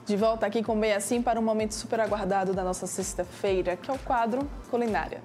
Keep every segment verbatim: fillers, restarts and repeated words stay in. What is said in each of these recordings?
De volta aqui com Bem Assim para um momento super aguardado da nossa sexta-feira, que é o quadro Culinária.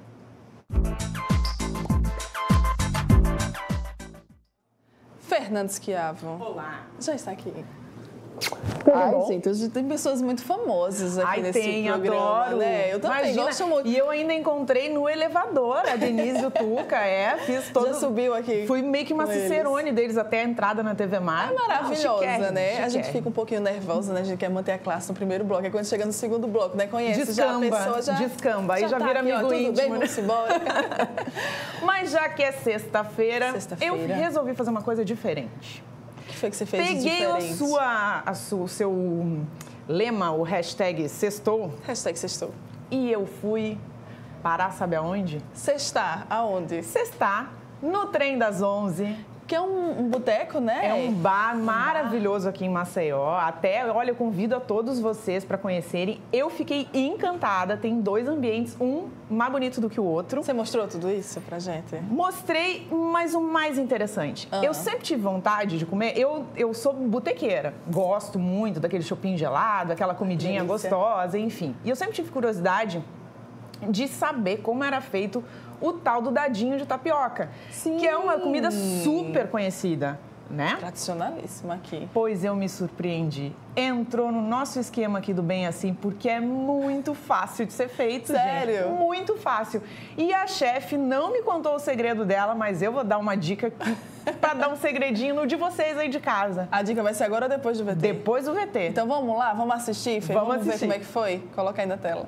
Fernando Schiavo. Olá. Já está aqui. Tudo Ai, bom? gente, hoje tem pessoas muito famosas aqui Ai, nesse tem, programa, adoro. né? Eu também Imagina, gosto muito. E eu ainda encontrei no elevador a Denise e o Tuca, é, fiz todo... Já subiu aqui. Fui meio que uma com cicerone eles. deles até a entrada na T V Mar. É maravilhosa, Não, né? chiquérrimo, A gente chiquérrimo. fica um pouquinho nervosa, né? A gente quer manter a classe no primeiro bloco. Aí quando chega no segundo bloco, né? Conhece Descamba, já a pessoa, já... descamba. Aí já tá vira aqui, ó, amigo tudo íntimo, bem, né? vamos embora. Mas já que é sexta-feira, Sexta-feira. eu resolvi fazer uma coisa diferente. O que foi que você fez de Peguei a diferente? sua, a su- o seu lema, o hashtag sextou, Hashtag sextou. e eu fui parar, sabe aonde? Sextar, aonde? Sextar, no Trem das Onze. Que é um, um boteco, né? É um bar maravilhoso aqui em Maceió. Até, olha, eu convido a todos vocês para conhecerem. Eu fiquei encantada. Tem dois ambientes, um mais bonito do que o outro. Você mostrou tudo isso pra gente? Mostrei, mas o mais interessante. Ah. Eu sempre tive vontade de comer. Eu, eu sou botequeira. Gosto muito daquele chopinho gelado, aquela comidinha Delícia. gostosa, enfim. E eu sempre tive curiosidade de saber como era feito o tal do dadinho de tapioca. Sim. Que é uma comida super conhecida, né? Tradicionalíssima aqui. Pois eu me surpreendi. Entrou no nosso esquema aqui do Bem Assim, porque é muito fácil de ser feito, Sério? gente. Muito fácil. E a chefe não me contou o segredo dela, mas eu vou dar uma dica aqui para dar um segredinho no de vocês aí de casa. A dica vai ser agora ou depois do V T? Depois do V T. Então vamos lá, vamos assistir, Fê? Vamos ver assistir. como é que foi? Coloca aí na tela.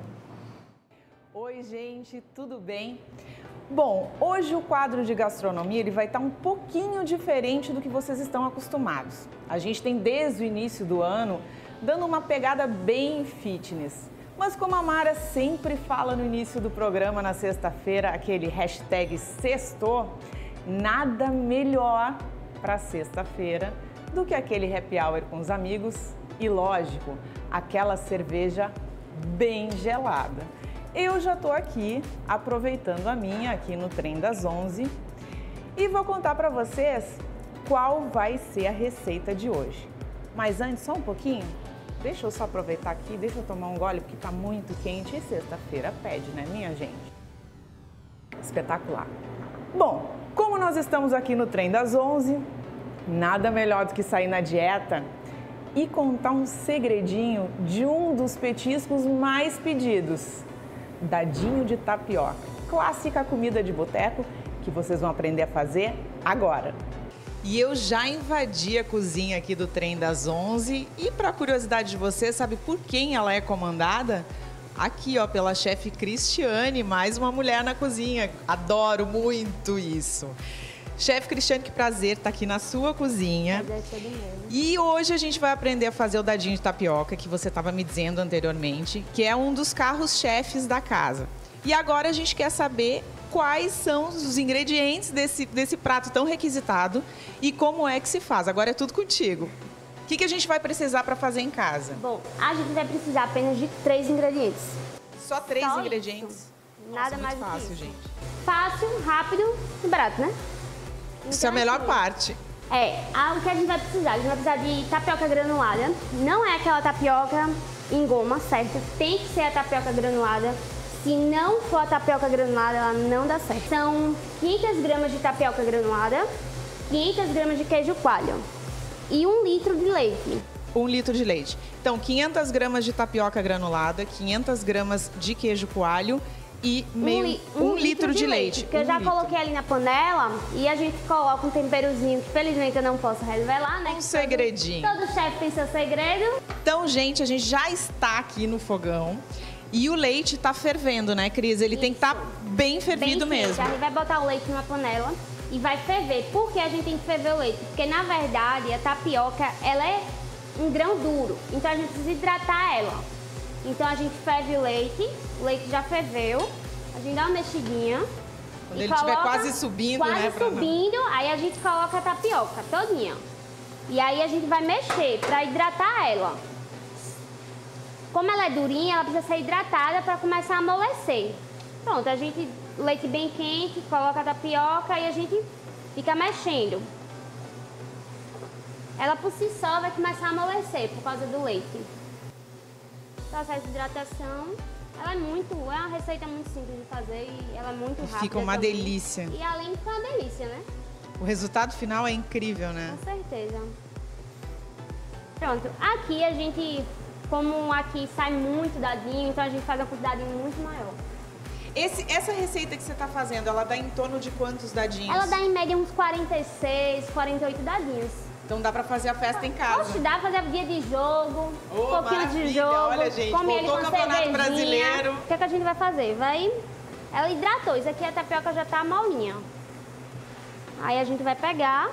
Oi, gente, tudo bem? Bom, hoje o quadro de gastronomia ele vai estar um pouquinho diferente do que vocês estão acostumados. A gente tem desde o início do ano dando uma pegada bem fitness. Mas como a Mara sempre fala no início do programa na sexta-feira, aquele hashtag sextou, nada melhor para sexta-feira do que aquele happy hour com os amigos e, lógico, aquela cerveja bem gelada. Eu já estou aqui, aproveitando a minha, aqui no Trem das Onze, e vou contar para vocês qual vai ser a receita de hoje. Mas antes, só um pouquinho, deixa eu só aproveitar aqui, deixa eu tomar um gole, porque está muito quente e sexta-feira pede, né, minha gente? Espetacular. Bom, como nós estamos aqui no Trem das Onze, nada melhor do que sair na dieta e contar um segredinho de um dos petiscos mais pedidos. Dadinho de tapioca, clássica comida de boteco que vocês vão aprender a fazer agora. E eu já invadi a cozinha aqui do Trem das Onze e, para curiosidade de vocês, sabe por quem ela é comandada? Aqui, ó, pela chefe Cristiane, mais uma mulher na cozinha. Adoro muito isso. Chefe Cristiane, que prazer estar aqui na sua cozinha. E hoje a gente vai aprender a fazer o dadinho de tapioca, que você estava me dizendo anteriormente, que é um dos carros-chefes da casa. E agora a gente quer saber quais são os ingredientes desse, desse prato tão requisitado e como é que se faz. Agora é tudo contigo. O que, que a gente vai precisar para fazer em casa? Bom, a gente vai precisar apenas de três ingredientes. Só três Só ingredientes? isso. Nada Nossa, mais muito do que fácil, isso. gente. Fácil, rápido e barato, né? Isso é a Então, melhor assim, parte. É, a- o que a gente vai precisar? A gente vai precisar de tapioca granulada. Não é aquela tapioca em goma, certo? Tem que ser a tapioca granulada. Se não for a tapioca granulada, ela não dá certo. São quinhentas gramas de tapioca granulada, quinhentas gramas de queijo coalho e um litro de leite. Um litro de leite. Então, quinhentas gramas de tapioca granulada, quinhentas gramas de queijo coalho e meio, li- um, litro, de leite. Que eu Um já litro. coloquei ali na panela e a gente coloca um temperozinho que felizmente eu não posso revelar, né? Um Que segredinho. Todo, todo chefe tem seu segredo. Então, gente, a gente já está aqui no fogão e o leite está fervendo, né, Cris? Ele tem que estar bem fervido Bem mesmo. quente. A gente vai botar o leite numa panela e vai ferver. Por que a gente tem que ferver o leite? Porque, na verdade, a tapioca, ela é um grão duro. Então, a gente precisa hidratar ela. Então, a gente ferve o leite. O leite já ferveu. A gente dá uma mexidinha. Quando e ele estiver coloca- quase subindo, quase né? pra não- subindo, aí a gente coloca a tapioca todinha. E aí, a gente vai mexer para hidratar ela. Como ela é durinha, ela precisa ser hidratada para começar a amolecer. Pronto, a gente, leite bem quente, coloca a tapioca e a gente fica mexendo. Ela por si só vai começar a amolecer por causa do leite. processo de hidratação. Ela é muito, é uma receita muito simples de fazer e ela é muito rápida. Fica uma também. delícia. E além de ficar uma delícia, né? O resultado final é incrível, né? Com certeza. Pronto, aqui a gente, como aqui sai muito dadinho, então a gente faz uma quantidade muito maior. Esse, essa receita que você está fazendo, ela dá em torno de quantos dadinhos? Ela dá em média uns quarenta e seis, quarenta e oito dadinhos. Então dá pra fazer a festa em casa. Poxa, dá pra fazer dia de jogo, Ô, um pouquinho de maravilha. jogo. Olha, gente, come ele voltou com o Campeonato cervejinha. Brasileiro. O que, é que a gente vai fazer? Vai... Ela hidratou, isso aqui a tapioca já tá molinha. Aí a gente vai pegar,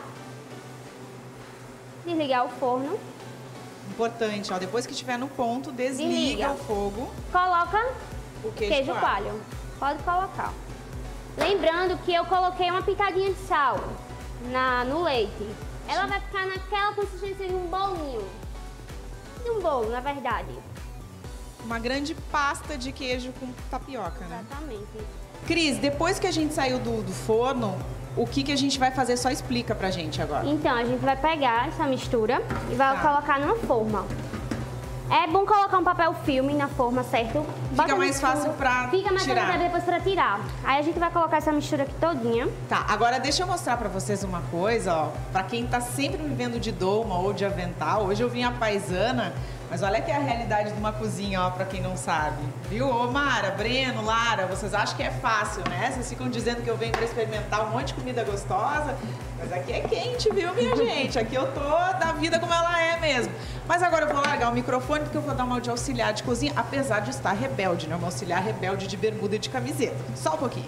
desligar o forno. Importante, ó, depois que estiver no ponto, desliga, Desliga. o fogo. Coloca O queijo, queijo coalho. coalho. Pode colocar. Lembrando que eu coloquei uma pitadinha de sal na, no leite. Ela vai ficar naquela consistência de um bolinho. De um bolo, na verdade. Uma grande pasta de queijo com tapioca, né? Exatamente. Cris, depois que a gente saiu do, do forno, o que, que a gente vai fazer? Só explica pra gente agora. Então, a gente vai pegar essa mistura e vai Tá. colocar numa forma. É bom colocar um papel filme na forma, certo? Bota Fica mais mistura. fácil pra Fica mais tirar. fácil depois pra tirar. Aí a gente vai colocar essa mistura aqui todinha. Tá, agora deixa eu mostrar pra vocês uma coisa, ó. Pra quem tá sempre me vendo de doma ou de avental, hoje eu vim a paisana, mas olha que é a realidade de uma cozinha, ó, pra quem não sabe. Viu? Ô, Mara, Breno, Lara, vocês acham que é fácil, né? Vocês ficam dizendo que eu venho pra experimentar um monte de comida gostosa, mas aqui é quente, viu, minha gente? Aqui eu tô da vida como ela é mesmo. Mas agora eu vou largar o microfone porque eu vou dar uma de auxiliar de cozinha, apesar de estar rebelde, né? Uma auxiliar rebelde de bermuda e de camiseta. Só um pouquinho.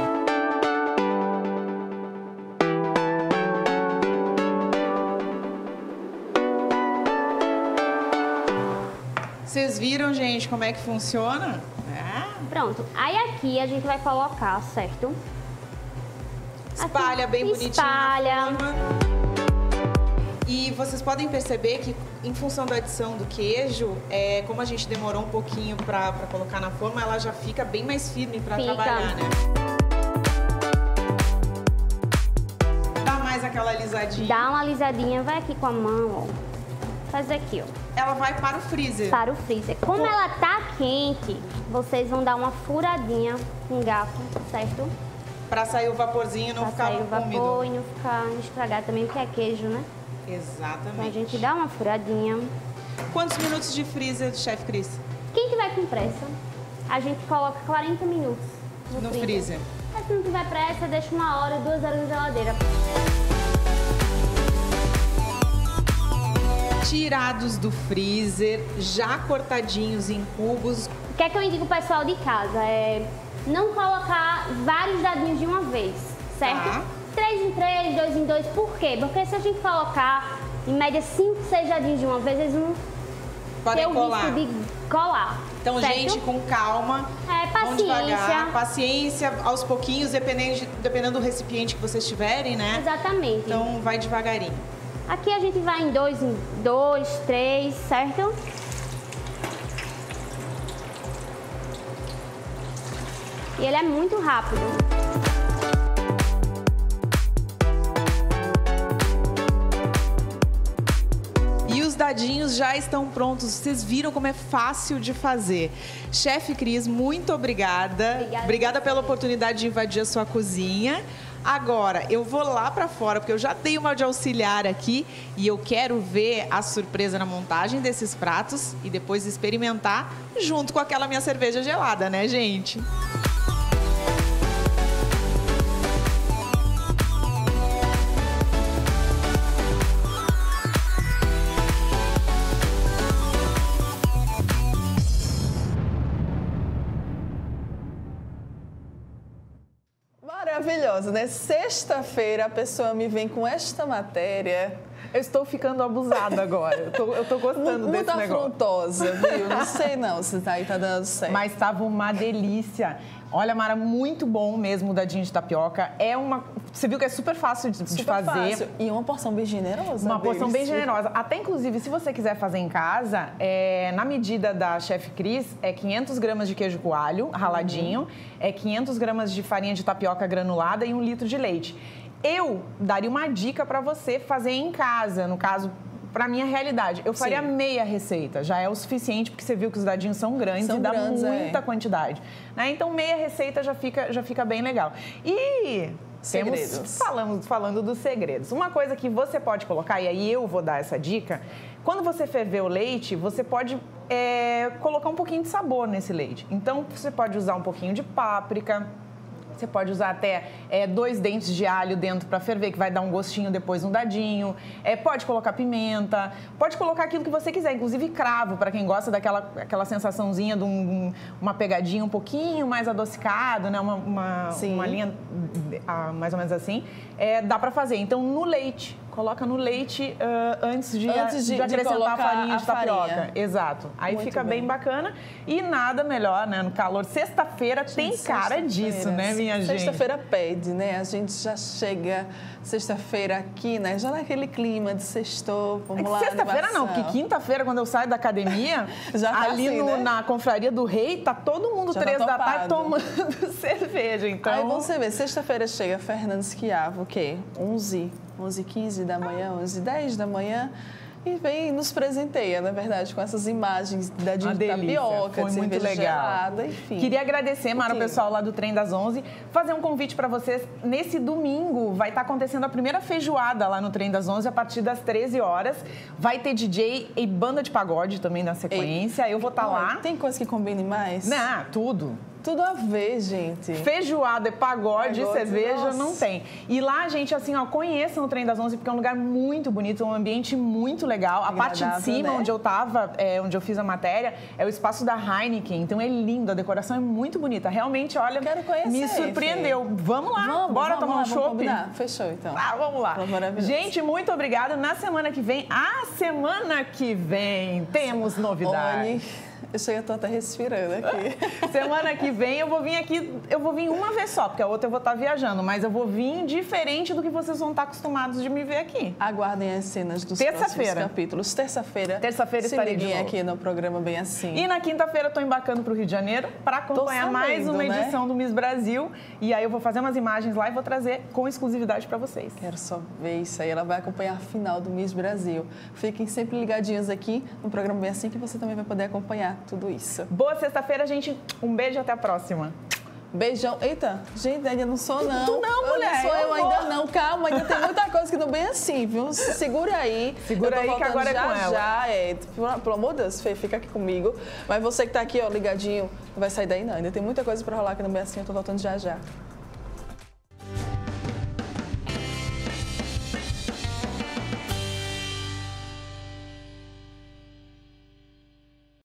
Vocês viram, gente, como é que funciona? É. Pronto. Aí aqui a gente vai colocar, certo? Espalha Assim, bem bonitinho. espalha. na forma. E vocês podem perceber que, em função da adição do queijo, é, como a gente demorou um pouquinho pra, pra colocar na forma, ela já fica bem mais firme pra Fica. trabalhar, né? Dá mais aquela alisadinha. Dá uma alisadinha, vai aqui com a mão, ó. Faz aqui, ó. Ela vai para o freezer. Para o freezer. Como ela tá quente, vocês vão dar uma furadinha com garfo, certo? Pra sair o vaporzinho e não Pra ficar sair o vapor úmido. e não ficar estragado também, porque é queijo, né? Exatamente. Então a gente dá uma furadinha. Quantos minutos de freezer, chefe Cris? Quem tiver com pressa, a gente coloca quarenta minutos no, No freezer. freezer. Mas se não tiver pressa, deixa uma hora, duas horas na geladeira. Tirados do freezer, já cortadinhos em cubos. O que é que eu indico pro pessoal de casa? É não colocar vários dadinhos de uma vez, certo? Tá. Três em três, dois em dois. Por quê? Porque se a gente colocar, em média, cinco, seis dadinhos de uma vez, eles vão Podem ter o colar. risco de colar. Então, certo? gente, com calma. É, Vão devagar, paciência. paciência, aos pouquinhos, dependendo, de- dependendo do recipiente que vocês tiverem, né? Exatamente. Então, vai devagarinho. Aqui a gente vai em dois, em dois, três, certo? E ele é muito rápido. E os dadinhos já estão prontos. Vocês viram como é fácil de fazer. Chefe Cris, muito obrigada. Obrigada. Obrigada pela oportunidade de invadir a sua cozinha. Agora, eu vou lá pra fora, porque eu já dei uma de auxiliar aqui e eu quero ver a surpresa na montagem desses pratos e depois experimentar junto com aquela minha cerveja gelada, né, gente? Maravilhoso, né? Sexta-feira a pessoa me vem com esta matéria. Eu estou ficando abusada agora. Eu tô, eu tô gostando Muito desse negócio. afrontosa, viu? Não sei não se tá aí tá dando certo. Mas estava uma delícia. Olha, Mara, muito bom mesmo o dadinho de tapioca. É uma... Você viu que é super fácil de, de Super fazer. fácil. E uma porção bem generosa. Uma porção bem deles. generosa. Até, inclusive, se você quiser fazer em casa, é, na medida da Chef Cris, é quinhentos gramas de queijo coalho raladinho, uhum. é quinhentos gramas de farinha de tapioca granulada e um litro de leite. Eu daria uma dica para você fazer em casa, no caso, pra minha realidade. Eu faria Sim. meia receita, já é o suficiente, porque você viu que os dadinhos são grandes São e dá grandes, muita é. quantidade. Né? Então, meia receita já fica, já fica bem legal. E... Segredos. Temos, falamos, falando dos segredos. Uma coisa que você pode colocar, e aí eu vou dar essa dica, quando você ferver o leite, você pode é, colocar um pouquinho de sabor nesse leite. Então, você pode usar um pouquinho de páprica, você pode usar até é, dois dentes de alho dentro para ferver, que vai dar um gostinho depois no dadinho. É, pode colocar pimenta, pode colocar aquilo que você quiser, inclusive cravo, para quem gosta daquela aquela sensaçãozinha de um, uma pegadinha um pouquinho mais adocicado, né? Uma, uma, uma linha ah, mais ou menos assim. É, dá para fazer. Então, no leite. Coloca no leite uh, antes, de, antes de, de acrescentar de a farinha a de tapioca. farinha. Exato. Aí Muito fica bem. bem bacana. E nada melhor, né? No calor. Sexta-feira tem cara disso, né, minha gente? Sexta-feira pede, né? A gente já chega sexta-feira aqui, né? Já naquele clima de sextou, vamos É lá, sexta-feira não, porque animação. quinta-feira, quando eu saio da academia, Já tá ali assim, no- né? na confraria do rei, tá todo mundo Já tá três da tarde topado. tomando cerveja. Então, Aí você vê, sexta-feira chega Fernando Schiavo, o quê? onze, onze e quinze da manhã, onze e dez da manhã. E vem e nos presenteia, na verdade, com essas imagens da de Uma delícia. tapioca, Foi de muito cerveja legal. gelada, enfim. Queria agradecer, Mara, o Ok. pessoal lá do Trem das onze, fazer um convite para vocês. Nesse domingo vai estar acontecendo a primeira feijoada lá no Trem das onze, a partir das treze horas. Vai ter D J e banda de pagode também na sequência. Eu vou estar Olha, lá. Tem coisa que combine mais? Não, tudo. Tudo a ver, gente. Feijoada, pagode, Pagode, cerveja, nossa. não tem. E lá, gente, assim, ó, conheçam o Trem das onze, porque é um lugar muito bonito, um ambiente muito legal. A parte de Agradável, cima, né? onde eu tava, é, onde eu fiz a matéria, é o espaço da Heineken. Então é lindo, a decoração é muito bonita. Realmente, olha, Quero conhecer, me surpreendeu. Vamos lá, Vamos, bora vamos tomar lá, um vamos chopp? combinar. Fechou, então. Ah, vamos lá. Foi maravilhoso. Gente, muito obrigada. Na semana que vem, a semana que vem, temos novidades. Olha, eu chego, eu tô até respirando aqui. Semana que vem eu vou vir aqui, eu vou vir uma vez só, porque a outra eu vou estar viajando, mas eu vou vir diferente do que vocês vão estar acostumados de me ver aqui. Aguardem as cenas dos Terça-feira. próximos capítulos. Terça-feira. Terça-feira se estarei de liguem novo. aqui no programa Bem Assim. E na quinta-feira eu tô embarcando para o Rio de Janeiro para acompanhar sabendo, mais uma né? edição do Miss Brasil. E aí eu vou fazer umas imagens lá e vou trazer com exclusividade para vocês. Quero só ver isso aí. Ela vai acompanhar a final do Miss Brasil. Fiquem sempre ligadinhos aqui no programa Bem Assim, que você também vai poder acompanhar tudo isso. Boa sexta-feira, gente. Um beijo e até a próxima. Beijão. Eita, gente, ainda não sou não. Tu não, Eu mulher, Não sou eu eu, vou. ainda não. Calma, ainda tem muita coisa que não Bem Assim, viu? Segura aí. Segura Eu tô aí que voltando agora é já, com ela. Já, é. Pelo pelo amor de Deus, Fê, fica aqui comigo. Mas você que tá aqui, ó, ligadinho, não vai sair daí não. Ainda tem muita coisa pra rolar aqui no Bem Assim, eu tô voltando já já.